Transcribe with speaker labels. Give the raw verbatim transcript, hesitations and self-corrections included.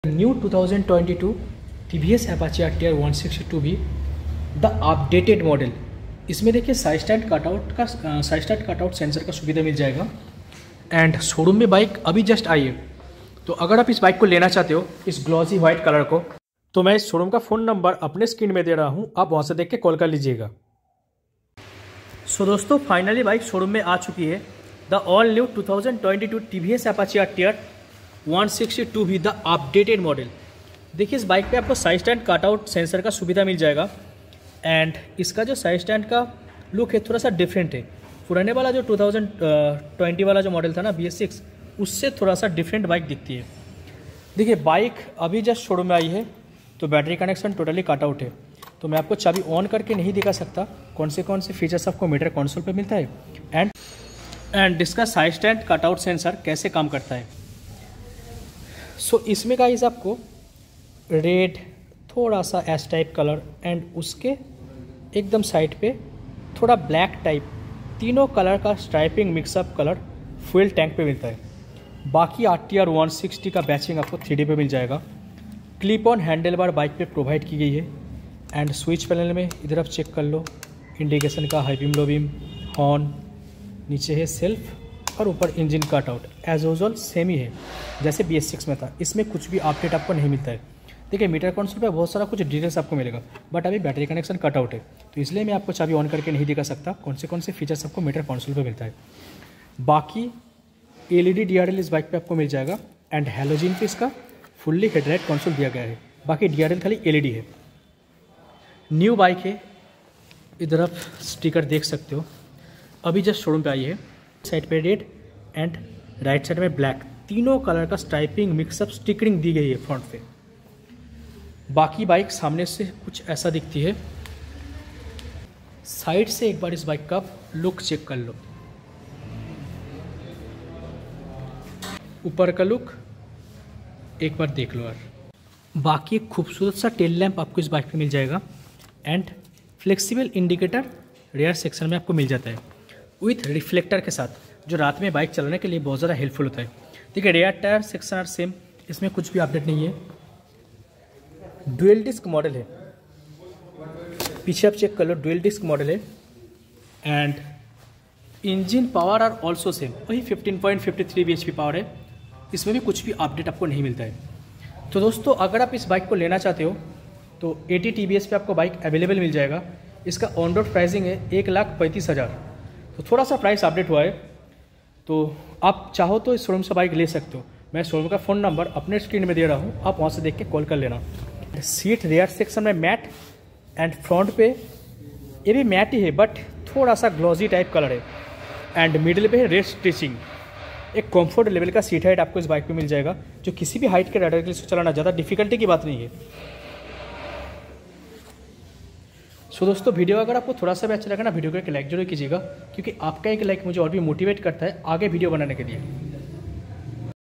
Speaker 1: New twenty twenty-two T V S Apache R T R one sixty-two V the updated model. इसमें देखिए side stand cutout का side stand cutout sensor का सुविधा मिल जाएगा। And showroom में bike अभी जस्ट आई है, तो अगर आप इस बाइक को लेना चाहते हो इस ग्लॉसी वाइट कलर को, तो मैं इस शोरूम का फ़ोन नंबर अपने स्क्रीन में दे रहा हूँ, आप वहाँ से देख के कॉल कर लीजिएगा। सो दोस्तों फाइनली बाइक शोरूम में आ चुकी है, the all new twenty twenty-two T V S Apache R T R one sixty two V the updated model. देखिए इस बाइक पे आपको साइड स्टैंड कटआउट सेंसर का सुविधा मिल जाएगा। एंड इसका जो साइड स्टैंड का लुक है थोड़ा सा डिफरेंट है। पुराने वाला जो ट्वेंटी ट्वेंटी वाला जो मॉडल था ना बी एस सिक्स, उससे थोड़ा सा डिफरेंट बाइक दिखती है। देखिए बाइक अभी जस्ट शोरूम में आई है, तो बैटरी कनेक्शन टोटली कटआउट है, तो मैं आपको चाबी ऑन करके नहीं दिखा सकता कौन से कौन से फीचर्स आपको मीटर कंसोल पे मिलता है एंड एंड इसका साइड स्टैंड कटआउट सेंसर कैसे काम करता है। सो so, इसमें गाइस आपको रेड, थोड़ा सा एस टाइप कलर एंड उसके एकदम साइड पे थोड़ा ब्लैक टाइप, तीनों कलर का striping mixup colour fuel tank पे मिलता है। बाकी R T R one sixty का बैचिंग आपको थ्री डी पे मिल जाएगा। Clip on handle bar bike पे प्रोवाइड की गई है। एंड स्विच पैनल में इधर आप चेक कर लो, इंडिकेशन का high beam, low beam, horn, नीचे है सेल्फ और ऊपर engine cut out. As usual same ही है जैसे बी एस सिक्स में था, इसमें कुछ भी अपडेट आपको नहीं मिलता है। देखिए मीटर कंसोल पे बहुत सारा कुछ डिटेल्स आपको मिलेगा, बट अभी बैटरी कनेक्शन कट आउट है, तो इसलिए मैं आपको चाबी ऑन करके नहीं दिखा सकता कौन से कौन से फीचर्स आपको मीटर कंसोल पे मिलता है। बाकी L E D D R L इस बाइक पे आपको मिल जाएगा। एंड हैलोजन पे इसका फुल्ली हेडलाइट कंसोल दिया गया है, बाकी डी आर एल खाली एल ई डी है। न्यू बाइक है, इधर आप स्टिकर देख सकते हो, अभी जस्ट शोरूम पे आई है। साइड पे रेड एंड राइट साइड में ब्लैक, तीनों कलर का स्ट्राइपिंग मिक्सअप स्टिकरिंग दी गई है फ्रंट पे। बाकी बाइक सामने से कुछ ऐसा दिखती है। साइड से एक बार इस बाइक का लुक चेक कर लो, ऊपर का लुक एक बार देख लो यार। बाकी खूबसूरत सा टेल लैंप आपको इस बाइक पे मिल जाएगा। And flexible indicator rear section में आपको मिल जाता है विथ रिफ्लेक्टर के साथ, जो रात में बाइक चलाने के लिए बहुत ज़्यादा हेल्पफुल होता है। देखिए rear tyre section are same, इसमें कुछ भी अपडेट नहीं है। डुअल डिस्क मॉडल है, पीछे आप चेक कर लो, डुअल डिस्क मॉडल है। And engine power are also same, वही fifteen point fifty three B H P power है, इसमें भी कुछ भी अपडेट आपको नहीं मिलता है। तो दोस्तों अगर आप इस बाइक को लेना चाहते हो तो एटी टी बी एस पे आपको बाइक अवेलेबल मिल जाएगा। इसका ऑन रोड प्राइसिंग है एक लाख पैंतीस हज़ार, तो थोड़ा सा प्राइस अपडेट हुआ है, तो आप चाहो तो इस शोरूम से बाइक ले सकते हो। मैं शोरूम का फ़ोन नंबर अपने स्क्रीन में दे रहा हूँ, आप वहाँ से देख के कॉल कर लेना। सीट रेयर सेक्शन में मैट एंड फ्रंट पे ये भी मैट ही है, बट थोड़ा सा ग्लॉसी टाइप कलर है। एंड मिडिल पे है रेस्ट स्टिचिंग। एक कंफर्ट लेवल का सीट हाइट आपको इस बाइक पे मिल जाएगा, जो किसी भी हाइट के राइडर के लिए चलाना ज़्यादा डिफिकल्टी की बात नहीं है। सो दोस्तों वीडियो अगर आपको थोड़ा सा भी अच्छा लगा ना, वीडियो को एक लाइक जरूर कीजिएगा, क्योंकि आपका एक लाइक मुझे और भी मोटिवेट करता है आगे वीडियो बनाने के लिए।